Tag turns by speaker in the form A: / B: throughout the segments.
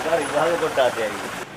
A: විකාර විභාග කොටාතයයි.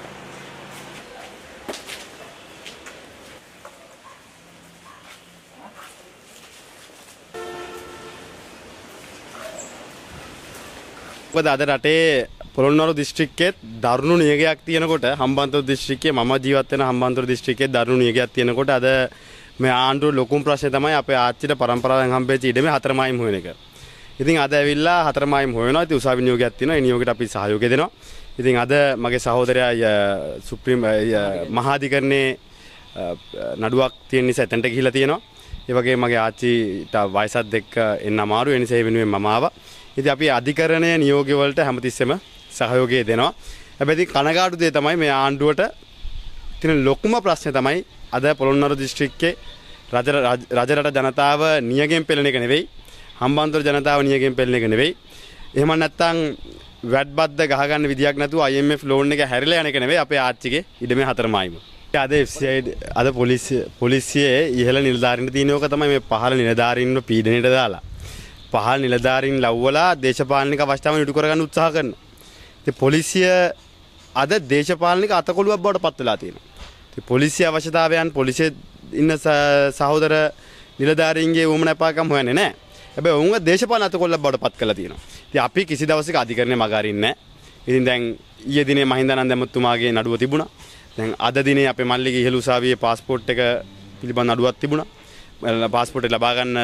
B: මොකද අද රටේ පොළොන්නරු දිස්ත්‍රික්කයේ දරුණු නියගයක් තියෙනකොට හම්බන්තොට දිස්ත්‍රික්කයේ මම ජීවත් වෙන හම්බන්තොට දිස්ත්‍රික්කයේ දරුණු නියගයක් තියෙනකොට අද මේ ආණ්ඩුවේ ලොකුම ප්‍රශ්නේ තමයි අපේ ආච්චිට පරම්පරාවෙන් හම්බෙච්ච ඉඩමේ හතරමායිම් හොයන එක. ඉතින් අද ඇවිල්ලා හතරමායිම් හොයනවා. ඉතින් උසාවි නියෝගයක් තියෙනවා. ඒ නියෝගයට අපි සහයෝගය දෙනවා. ඉතින් අද මගේ සහෝදරයා සුප්‍රීම මහාධිකරණයේ නඩුවක් තියෙන නිසා එතනට ගිහිල්ලා තියෙනවා. ඒ වගේම මගේ ආච්චිට වයසත් එක්ක එන්න අමාරු. ඒ නිසා ඒ වෙනුවෙන් මම ආවා. ඉතින් අපි අධිකරණයේ නියෝගය වලට හැමතිස්සෙම සහයෝගය දෙනවා. හැබැයි කනගාටු දේ තමයි මේ ආණ්ඩුවට තියෙන ලොකුම ප්‍රශ්නේ තමයි අද පොළොන්නරු දිස්ත්‍රික්කයේ රජරට ජනතාව නියගෙන් පෙළෙන එක නෙවෙයි. හම්බන්තොට ජනතාව නියගෙන් පෙළෙන එක නෙවෙයි. එහෙම නැත්නම් වැට් බද්ද ගහගන්න විදියක් නැතුව IMF ලෝන් එක හැරිලා යන එක නෙවෙයි අපේ ආච්චිගේ ඉඩමේ හතරමායිම. අද FCI අද පොලිසියේ ඉහළ නිලධාරීන්ට තියෙන ඕක තමයි මේ පහළ නිලධාරීන්ව පීඩනයට දාලා. පහළ නිලධාරීන් ලව්වලා දේශපාලනික අවස්ථාවන් ඉටු කරගන්න උත්සාහ කරනවා. ඉතින් පොලිසිය අද දේශපාලනික අතකොළුවක් බවට පත් වෙලා තියෙනවා. ඉතින් පොලිසිය අවශ්‍යතාවයන් පොලිසියේ ඉන්න සහෝදර නිලධාරීන්ගේ වුමනපාකම් හොයන්නේ නැහැ. හැබැයි වුන්ව දේශපාලන අතකොළුවක් බවට පත් කරලා තියෙනවා. ඉතින් අපි කිසි දවසක අධිකරණය මග අරින්නේ නැහැ. ඉතින් දැන් ඊයේ දිනේ මහින්දානන්ද ඇමතුමාගේ නඩුව තිබුණා. දැන් අද දිනේ අපේ මල්ලිගේ ඉහළ උසාවියේ પાස්පෝර්ට් එක පිළිබඳ නඩුවක් තිබුණා. පාස්පෝර්ට් එක ලබා ගන්න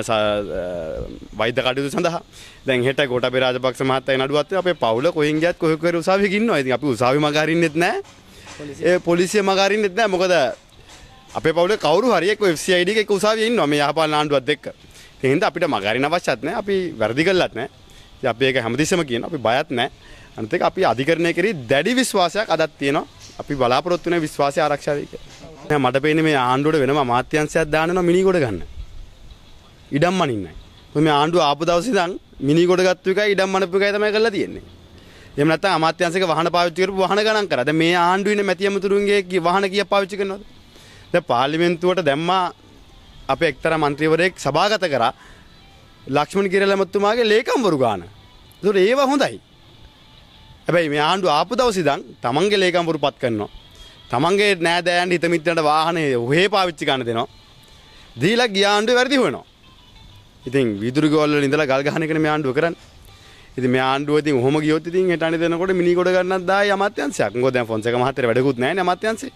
B: වෛද්‍ය කටයුතු සඳහා දැන් හෙට ගෝඨාභය රාජපක්ෂ මහත්තයා නඩුවත් අපේ පවුල කොහෙන් ගියත් කොහෙ කොහෙ උසාවියක ඉන්නවා. ඉතින් අපි උසාවිය මග අරින්නෙත් නැහැ. ඒ පොලිසිය මග අරින්නෙත් නැහැ. මොකද අපේ පවුලේ කවුරු හරි එක්ක FCID එකක උසාවියේ ඉන්නවා මේ යහපාලන ආණ්ඩුවත් එක්ක. ඒ හින්දා අපිට මග අරින්න අවශ්‍යත් නැහැ. අපි වැරදි කළත් නැහැ. ඉතින් අපි ඒක හැමතිස්සෙම කියනවා. අපි බයත් නැහැ. අනිත් එක අපි අධිකරණය කරේ දැඩි විශ්වාසයක් අදත් තියෙනවා. අපි බලාපොරොත්තු වෙන විශ්වාසය ආරක්ෂා වෙයි කියලා. මට පේන්නේ මේ ආණ්ඩුවට වෙනම අමාත්‍යාංශයක් දානවා මිනිගොඩ ගන්න. ඉඩම් මනින්නයි. මේ ආණ්ඩුව ආපු දවසේ ඉඳන් මිනිගොඩ ගත්තු එකයි ඉඩම් මනපු එකයි තමයි කරලා තියෙන්නේ. එහෙම නැත්නම් අමාත්‍යාංශික වාහන පාවිච්චි කරපු වාහන ගණන් කරා. දැන් මේ ආණ්ඩුවේ ඉන්න මැති ඇමතුරුන්ගේ වාහන කීයක් පාවිච්චි කරනවද? දැන් පාර්ලිමේන්තුවට දැම්මා අපේ එක්තරා മന്ത്രിවරයෙක් සභාගත කරා ලක්ෂ්මන් කිරලමතුමාගේ ලේකම්වරු ගාන. ඒතකොට ඒව හොඳයි. හැබැයි මේ ආණ්ඩුව ආපු දවසේ ඉඳන් තමන්ගේ ලේකම්වරු පත් කරනවා. තමන්ගේ නෑදෑයන් හිත මිත්‍රන්ට වාහනේ ඔහේ පාවිච්චි කරන්න දෙනවා. දීලා ගිය ආණ්ඩුවේ වැරදි හොයනවා. ඉතින් විදුරු ගෝල් වල ඉඳලා ගල් ගහන එකනේ මේ ආණ්ඩුව කරන්නේ. ඉතින් මේ ආණ්ඩුව ඉතින් ඔහොම ගියොත් ඉතින් හෙට අනේ දෙනකොට මිනිගොඩ ගන්නත් දායි අමාත්‍යාංශයක්. මොකද දැන් ෆොන්සේක මහත්තයාට වැඩකුත් නැහැ නේ අමාත්‍යාංශේ.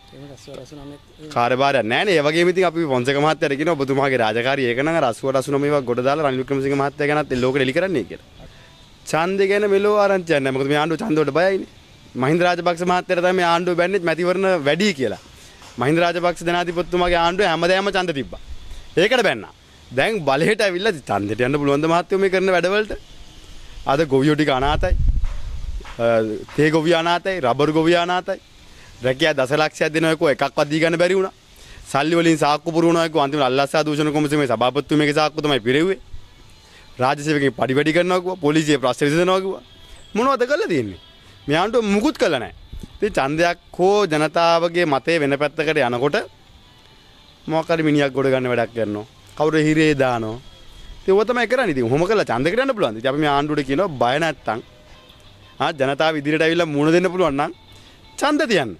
B: කාර්යභාරයක් නැහැ නේ. ඒ වගේම ඉතින් අපි ෆොන්සේක මහත්තයාට කියනවා ඔබතුමාගේ රාජකාරිය ඒක නම් අර 88 89 මේවා ගොඩ දාලා රනිල් වික්‍රමසිංහ මහත්තයා ගැනත් ලෝකෙට එලි කරන්නේ කියලා. ඡන්දේ ගැන මෙලෝ ආරංචියක් නැහැ. මොකද මේ ආණ්ඩුව ඡන්ද වලට බයයිනේ. මහින්ද රාජපක්ෂ මහත්තයාට තමයි මේ ආණ්ඩුව බැන්නේ මැතිවරණ වැඩි කියලා. මහින්ද රාජපක්ෂ ජනාධිපතිතුමාගේ ආණ්ඩුවේ හැමදාම ඡන්ද තිබ්බා. ඒකට බැන්නා. දැන් බලහෙට ඇවිල්ලා ඡන්දෙට යන්න පුළුවන් ද මහත්තයෝ මේ කරන වැඩවලට? අද ගොවියෝ ටික අනාතයි. තේ ගොවියා අනාතයි, රබර් ගොවියා අනාතයි. රැකියා දසලක්ෂයක් දෙනවකෝ එකක්වත් දී ගන්න බැරි වුණා. සල්ලි වලින් සාක්කු පුරවනවකෝ අන්තිමට අල්ලස්සා දූෂණ කොමිසමේ සභාපතිතුමේගේ සාක්කු තමයි පිරෙව්වේ. රාජ්‍ය සේවකෙන් පඩි වැඩි කරනවා කිව්වා, පොලිසිය ප්‍රශ්න විසඳනවා කිව්වා. මොනවද කළා තියෙන්නේ? මේ ආණ්ඩුව මුකුත් කළා නැහැ. ඉතින් ඡන්දයක් හෝ ජනතාවගේ මතය වෙන පැත්තකට යනකොට මොකක් හරි මිනිහක් ගොඩ ගන්න වැඩක් කරනවා. කවුරු හිරේ දානවා. ඉතින් ඔය තමයි කරන්නේ. ඉතින් ඔහොම කළා ඡන්දකට යන්න පුළුවන්. ඉතින් අපි මේ ආණ්ඩුවට කියනවා බය නැත්තම් ජනතාව ඉදිරියට ඇවිල්ලා මුණ දෙන්න පුළුවන් නම් ඡන්ද තියන්න.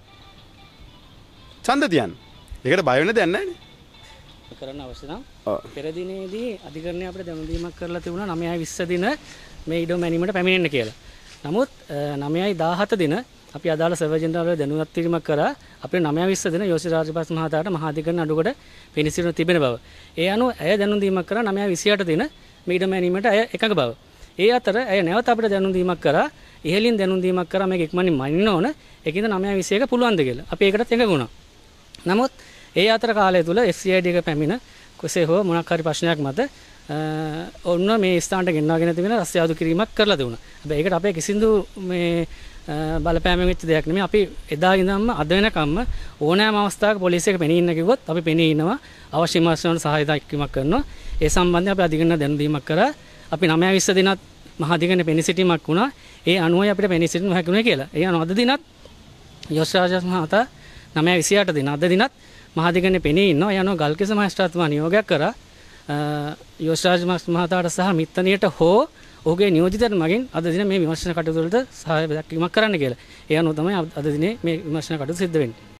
B: ඡන්ද තියන්න. ඒකට බය වෙන්න දෙයක් නැහැ නේ.
C: කරන්න අවශ්‍ය නම් පෙර දිනේදී අධිකරණය අපිට දැනුම් දීමක් කරලා තිබුණා 9/20 දින මේ ඉඩම මැනීමට පැමිණෙන්න කියලා. නමුත් 9/17 දින අපි අදාළ සර්වර් ජෙනරාල් දැනුවත් කිරීමක් කරා අපේ 9/20 දින යෝසි රාජපක්ෂ මහතාට මහාධිකරණ අඩුවට පිනිසිරු තිබෙන බව. ඒ අනුව ඇය දැනුම් දීමක් කරා 9/28 දින මේ ඉඩම මැනීමට ඇය එකඟ බව. ඒ අතර ඇය නැවත අපිට දැනුම් දීමක් කරා ඉහළින් දැනුම් දීමක් කරා මේක ඉක්මනින් මනින්න ඕන. ඒකින්ද 9/21 පුළුවන්ද කියලා. අපි ඒකටත් එකඟ වුණා. නමුත් ඒ අතර කාලය තුල FCID එක පැමිණ කෙසේ හෝ මොනක් හරි ප්‍රශ්නයක් මත ඔන්න මේ ස්ථානට ගෙන්නවාගෙන තිබෙන රස්තියාදු කිරීමක් කරලා දුණා. හැබැයි ඒකට අපේ කිසිදු මේ බලපෑමක් වෙච්ච දෙයක් නෙමෙයි. අපි එදා ඉඳන්ම අද වෙනකම්ම ඕනෑම අවස්ථාවක පොලිසියක පෙනී ඉන්න කිව්වොත් අපි පෙනී ඉනවා. අවශ්‍ය මාර්ගවල සහායතාවයක් කරනවා. ඒ සම්බන්ධයෙන් අපි අධිකරණ දැනුම් දීමක් කරා. අපි 9/20 දිනත් මහා අධිකරණ පෙනී සිටීමක් වුණා. ඒ අනුවයි අපිට පෙනී සිටින්න හැකියුනේ කියලා. ඒ අනුව අද දිනත් යෝෂ් රාජස් මහතා 9/28 දින අද දිනත් මහා අධිකරණේ පෙනී ඉන්නවා. ඒ අනුව ගල්කිස්ස මහේස්ත්‍රාත්තුමා නියෝගයක් කරා යෝෂ් රාජස් මහතාට සහ මිත්තනියට හෝ ඔහුගේ නියෝජිතයන් මගින් අද දින මේ විමර්ශන කටයුතු වලට සහාය දක්වීමක් කරන්න කියලා. ඒ අනුව තමයි අද දිනේ මේ විමර්ශන කටයුතු සිද්ධ වෙන්නේ.